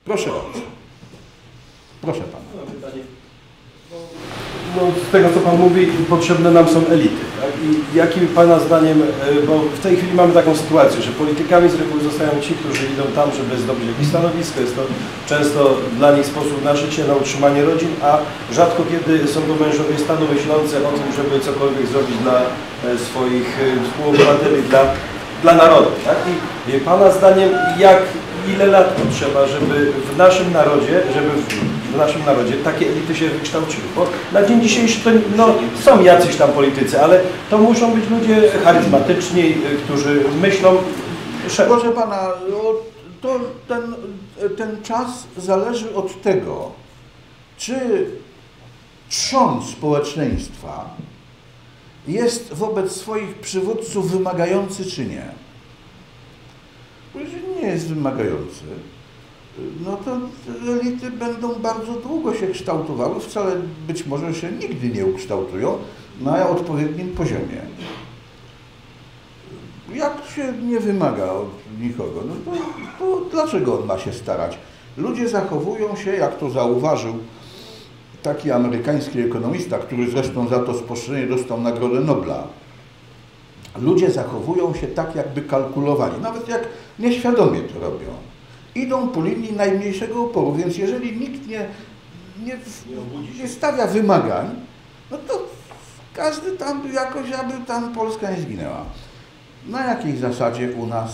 Proszę bardzo. Proszę pana. No, z tego, co Pan mówi, potrzebne nam są elity. Tak? I jakim Pana zdaniem, bo w tej chwili mamy taką sytuację, że politykami z reguły zostają ci, którzy idą tam, żeby zdobyć jakieś stanowisko. Jest to często dla nich sposób na życie, na utrzymanie rodzin, a rzadko kiedy są to mężowie stanu myślący o tym, żeby cokolwiek zrobić dla swoich współobywateli, dla narodu. Tak? I Pana zdaniem, ile lat potrzeba, żeby w naszym narodzie takie elity się wykształciły? Bo na dzień dzisiejszy to są jacyś tam politycy, ale to muszą być ludzie charyzmatyczni, którzy myślą szerzej. Proszę pana, to ten czas zależy od tego, czy trzon społeczeństwa jest wobec swoich przywódców wymagający, czy nie. Bo jeżeli nie jest wymagający, no to elity będą bardzo długo się kształtowały, wcale być może się nigdy nie ukształtują na odpowiednim poziomie. Jak się nie wymaga od nikogo, no to dlaczego on ma się starać? Ludzie zachowują się, jak to zauważył taki amerykański ekonomista, który zresztą za to spostrzeżenie dostał Nagrodę Nobla. Ludzie zachowują się tak, jakby kalkulowali, nawet jak nieświadomie to robią. Idą po linii najmniejszego oporu, więc jeżeli nikt nie stawia wymagań, no to każdy tam jakoś, aby tam Polska nie zginęła. Na jakiej zasadzie u nas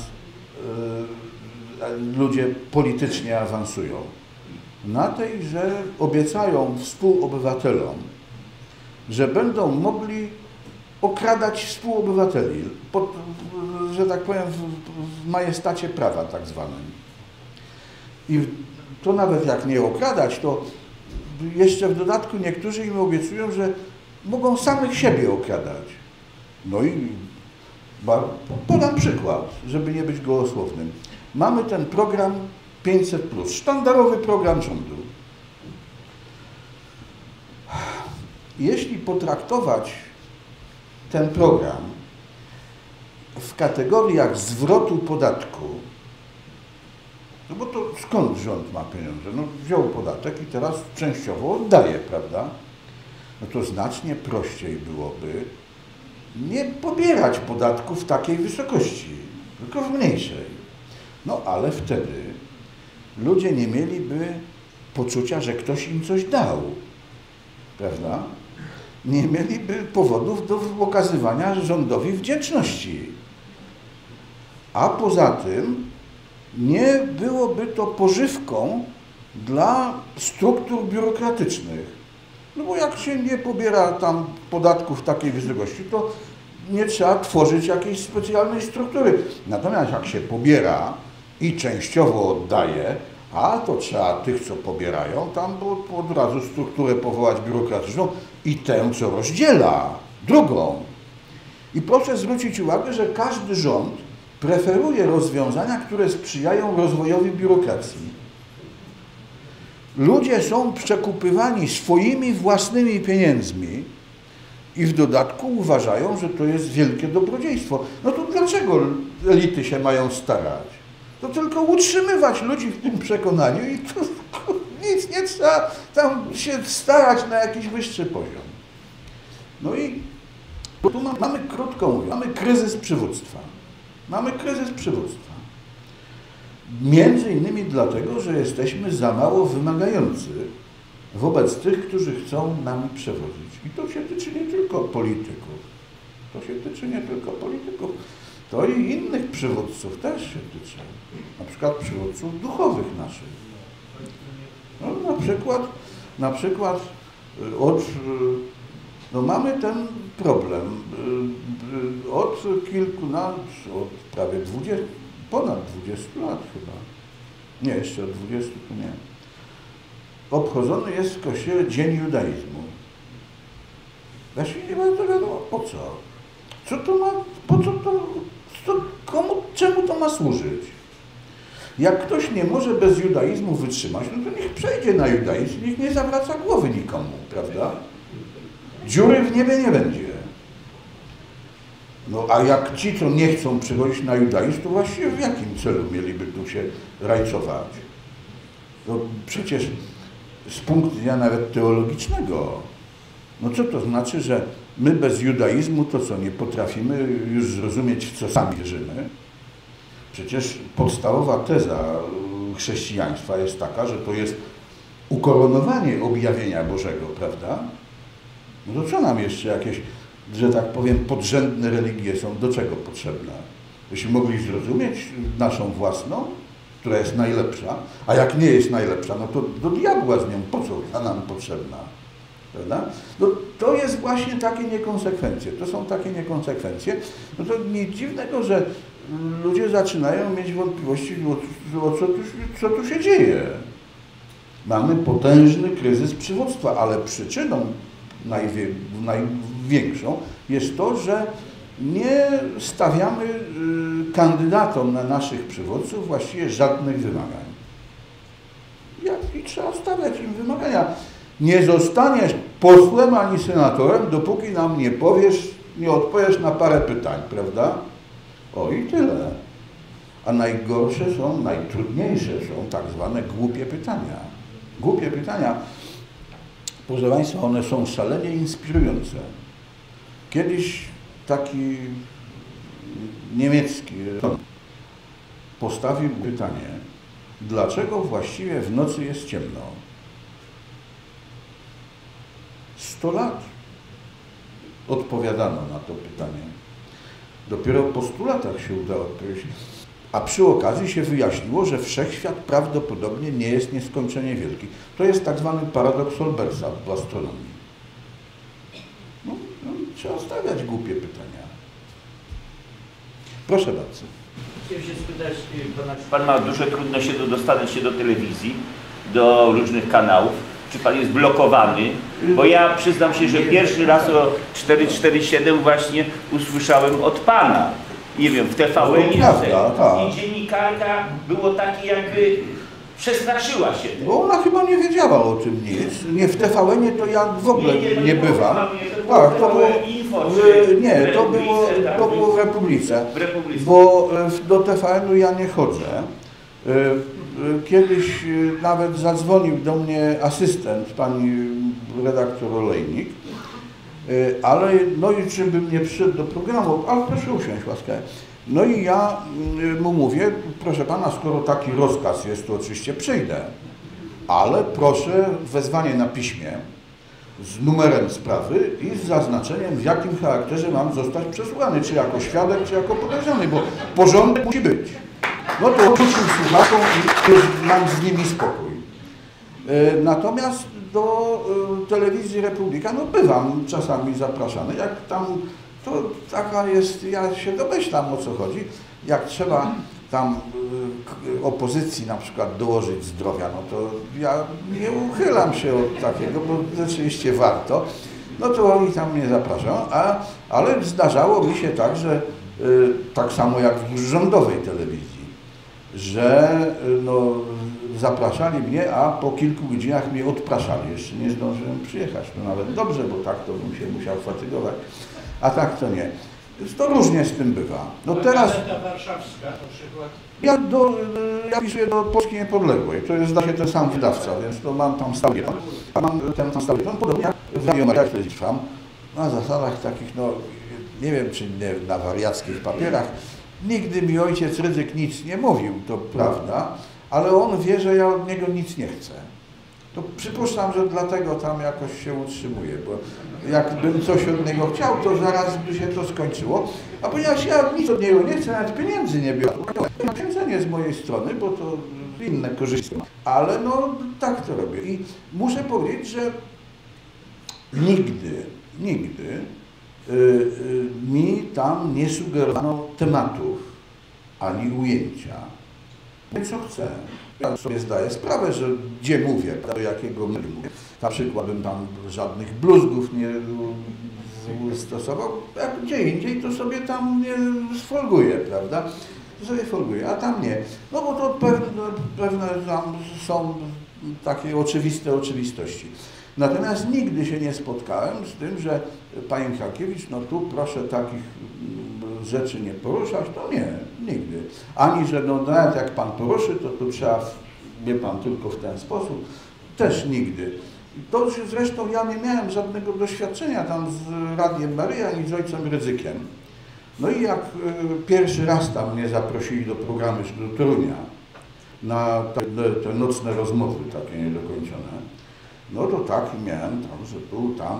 ludzie politycznie awansują? Na tej, że obiecają współobywatelom, że będą mogli okradać współobywateli, że tak powiem, w majestacie prawa tak zwanym. I to nawet jak nie okradać, to jeszcze w dodatku niektórzy im obiecują, że mogą samych siebie okradać. No i podam przykład, żeby nie być gołosłownym. Mamy ten program 500+, sztandarowy program rządu. Jeśli potraktować ten program w kategoriach zwrotu podatku, no bo to skąd rząd ma pieniądze? No wziął podatek i teraz częściowo oddaje, prawda? No to znacznie prościej byłoby nie pobierać podatku w takiej wysokości, tylko w mniejszej. No ale wtedy ludzie nie mieliby poczucia, że ktoś im coś dał, prawda? Nie mieliby powodów do okazywania rządowi wdzięczności. A poza tym nie byłoby to pożywką dla struktur biurokratycznych. No bo jak się nie pobiera tam podatków w takiej wysokości, to nie trzeba tworzyć jakiejś specjalnej struktury. Natomiast jak się pobiera i częściowo oddaje, a to trzeba tych, co pobierają, tam od razu strukturę powołać biurokratyczną i tę, co rozdziela, drugą. I proszę zwrócić uwagę, że każdy rząd preferuje rozwiązania, które sprzyjają rozwojowi biurokracji. Ludzie są przekupywani swoimi własnymi pieniędzmi i w dodatku uważają, że to jest wielkie dobrodziejstwo. No to dlaczego elity się mają starać? To tylko utrzymywać ludzi w tym przekonaniu i to nic nie trzeba tam się starać na jakiś wyższy poziom. No i tu mamy, krótko mówiąc, mamy kryzys przywództwa. Mamy kryzys przywództwa. Między innymi dlatego, że jesteśmy za mało wymagający wobec tych, którzy chcą nami przewodzić. I to się tyczy nie tylko polityków. To się tyczy nie tylko polityków. To i innych przywódców też się tyczy. Na przykład przywódców duchowych naszych. No, na przykład mamy ten problem od od prawie 20, ponad 20 lat chyba. Nie, jeszcze od 20 to nie. Obchodzony jest w Kościele Dzień Judaizmu. Właśnie nie bardzo wiadomo po co. Co to ma, po co to, czemu to ma służyć? Jak ktoś nie może bez judaizmu wytrzymać, no to niech przejdzie na judaizm, niech nie zawraca głowy nikomu, prawda? Dziury w niebie nie będzie. No a jak ci, co nie chcą przechodzić na judaizm, to właściwie w jakim celu mieliby tu się rajcować? No przecież z punktu widzenia nawet teologicznego, no co to znaczy, że my bez judaizmu to co, nie potrafimy już zrozumieć, w co sami wierzymy? Przecież podstawowa teza chrześcijaństwa jest taka, że to jest ukoronowanie objawienia Bożego, prawda? No to co nam jeszcze jakieś, że tak powiem, podrzędne religie są do czego potrzebne? Byśmy mogli zrozumieć naszą własną, która jest najlepsza, a jak nie jest najlepsza, no to do diabła z nią, po co ona nam potrzebna? Prawda? No to jest właśnie takie niekonsekwencje. To są takie niekonsekwencje. No to nic dziwnego, że ludzie zaczynają mieć wątpliwości, co tu się dzieje. Mamy potężny kryzys przywództwa, ale przyczyną największą jest to, że nie stawiamy kandydatom na naszych przywódców właściwie żadnych wymagań. I trzeba stawiać im wymagania. Nie zostaniesz posłem ani senatorem, dopóki nam nie odpowiesz na parę pytań, prawda? O i tyle. A najgorsze są, najtrudniejsze są tak zwane głupie pytania. Głupie pytania, proszę Państwa, one są szalenie inspirujące. Kiedyś taki niemiecki postawił pytanie, dlaczego właściwie w nocy jest ciemno? 100 lat odpowiadano na to pytanie. Dopiero po 100 latach się udało odpowiedzieć. A przy okazji się wyjaśniło, że wszechświat prawdopodobnie nie jest nieskończenie wielki. To jest tak zwany paradoks Olbersa w astronomii. No, trzeba stawiać głupie pytania. Proszę bardzo. Chciałem się spytać pana, czy pan ma duże trudności dostać się do telewizji, do różnych kanałów? Czy pan jest blokowany? Bo ja przyznam się, że pierwszy raz o 447 właśnie usłyszałem od pana. Nie wiem, w TVN i dziennikarka było takie jakby przestraszyła się. Bo ona chyba nie wiedziała o tym nic. Nie, w TVN-ie to ja w ogóle nie bywam. Tak, to było, nie, to było w Republice. Bo do TVN-u ja nie chodzę. Kiedyś nawet zadzwonił do mnie asystent, pani redaktor Olejnik, ale no i czy bym nie przyszedł do programu, ale proszę usiąść łaskawie. No i ja mu mówię, proszę pana, skoro taki rozkaz jest, to oczywiście przyjdę, ale proszę wezwanie na piśmie z numerem sprawy i z zaznaczeniem, w jakim charakterze mam zostać przesłuchany, czy jako świadek, czy jako podejrzany, bo porządek musi być. No to oczywiście słuchaczom i mam z nimi spokój. Natomiast do telewizji Republika, no bywam czasami zapraszany, jak tam, to taka jest, ja się domyślam, o co chodzi, jak trzeba tam opozycji na przykład dołożyć zdrowia, no to ja nie uchylam się od takiego, bo rzeczywiście warto, no to oni tam mnie zapraszam, ale zdarzało mi się tak, że tak samo jak w rządowej telewizji, że no, zapraszali mnie, a po kilku godzinach mnie odpraszali. Jeszcze nie zdążyłem przyjechać. No nawet dobrze, bo tak to bym się musiał fatygować, a tak to nie. To różnie z tym bywa. No teraz... Gazeta Warszawska na przykład. Ja pisuję do Polski Niepodległej. To jest dla mnie ten sam wydawca, więc to mam tam stały ton. Mam ten stały ton, podobnie jak w Radio Maryja, który trwam, na zasadach takich, no nie wiem, czy nie na wariackich papierach. Nigdy mi ojciec Rydzyk nic nie mówił, to prawda, ale on wie, że ja od niego nic nie chcę. To przypuszczam, że dlatego tam jakoś się utrzymuje, bo jakbym coś od niego chciał, to zaraz by się to skończyło. A ponieważ ja nic od niego nie chcę, nawet pieniędzy nie biorę. Pieniądze z mojej strony, bo to inne korzyści. Ale no tak to robię. I muszę powiedzieć, że nigdy mi tam nie sugerowano tematów ani ujęcia. Co chcę. Ja sobie zdaję sprawę, że gdzie mówię, do jakiego mówię. Na przykład bym tam żadnych bluzgów nie stosował, jak gdzie indziej to sobie tam nie sfolguję, prawda? To sobie folguję, a tam nie. No bo to pewne tam są takie oczywiste oczywistości. Natomiast nigdy się nie spotkałem z tym, że panie Michalkiewicz, no tu proszę takich rzeczy nie poruszać, to nie, nigdy. Ani, że no nawet jak pan poruszy, to tu trzeba wie pan, tylko w ten sposób. Też nigdy. To zresztą ja nie miałem żadnego doświadczenia tam z Radiem Maryja ani z ojcem Rydzykiem. No i jak pierwszy raz tam mnie zaprosili do programu do Torunia na te nocne rozmowy takie niedokończone, no to tak miałem tam, że był tam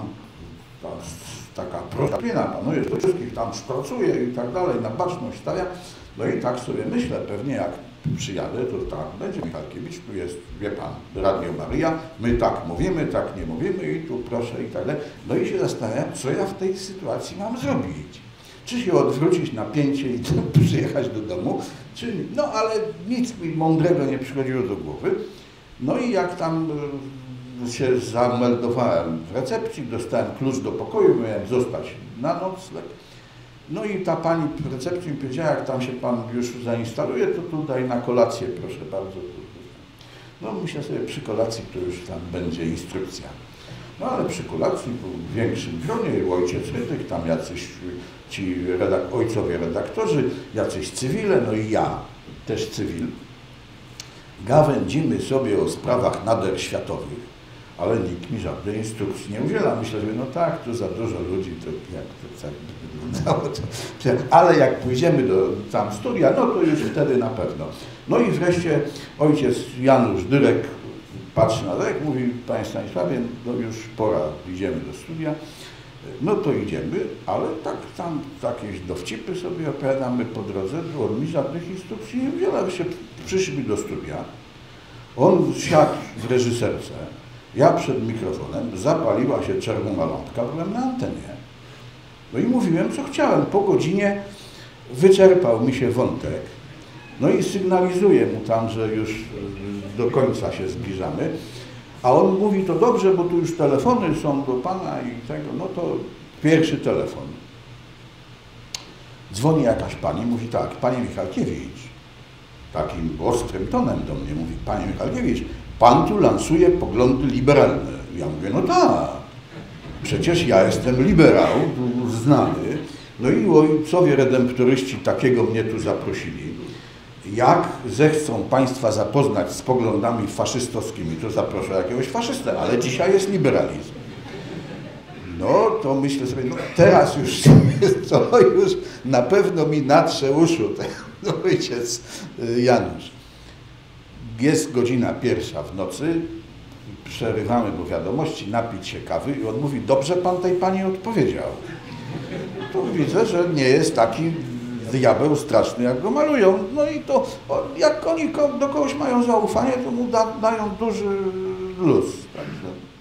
taka prosta pina, panuje, to wszystkich tam szpracuje i tak dalej, na baczność stawia. No i tak sobie myślę, pewnie jak przyjadę, to tak, będzie Michalkiewicz, tu jest, wie pan, Radio Maryja, my tak mówimy, tak nie mówimy i tu proszę i tak dalej. No i się zastanawiam, co ja w tej sytuacji mam zrobić. Czy się odwrócić na pięcie i przyjechać do domu, czy... No ale nic mi mądrego nie przychodziło do głowy. No i jak tam się zameldowałem w recepcji, dostałem klucz do pokoju, miałem zostać na nocleg. No i ta pani w recepcji mi powiedziała, jak tam się pan już zainstaluje, to tutaj na kolację, proszę bardzo. No myślę sobie, przy kolacji to już tam będzie instrukcja. No ale przy kolacji w większym gronie ojciec Rydzyk, tam jacyś ci ojcowie redaktorzy, jacyś cywile, no i ja, też cywil. Gawędzimy sobie o sprawach nader światowych, ale nikt mi żadnej instrukcji nie udziela. Myślę, że no tak, tu za dużo ludzi, to jak to tak wyglądało. Ale jak pójdziemy do tam studia, no to już wtedy na pewno. No i wreszcie ojciec Janusz Dyrek patrzy na Dyrek, mówi, panie Stanisławie, no już pora, idziemy do studia. No to idziemy, ale tak tam jakieś dowcipy sobie opowiadamy po drodze, bo on mi żadnych instrukcji nie udziela. Przyszli do studia, on siadł w reżyserce, ja przed mikrofonem, zapaliła się czerwona lampka, byłem na antenie. No i mówiłem, co chciałem. Po godzinie wyczerpał mi się wątek, no i sygnalizuję mu tam, że już do końca się zbliżamy. A on mówi, to dobrze, bo tu już telefony są do pana i tego, no to pierwszy telefon. Dzwoni jakaś pani, mówi tak, panie Michalkiewicz, takim ostrym tonem do mnie mówi, panie Michalkiewicz, pan tu lansuje poglądy liberalne. Ja mówię, no tak, przecież ja jestem liberał, znany, no i ojcowie redemptoryści takiego mnie tu zaprosili. Jak zechcą państwa zapoznać z poglądami faszystowskimi, to zaproszę jakiegoś faszystę, ale dzisiaj jest liberalizm. No to myślę sobie, no teraz już to już na pewno mi natrze uszu ten ojciec Janusz. Jest godzina 1 w nocy, przerywamy mu wiadomości, napić się kawy i on mówi, dobrze pan tej pani odpowiedział. To widzę, że nie jest taki diabeł straszny, jak go malują. No i to, jak oni do kogoś mają zaufanie, to mu dają duży luz. Także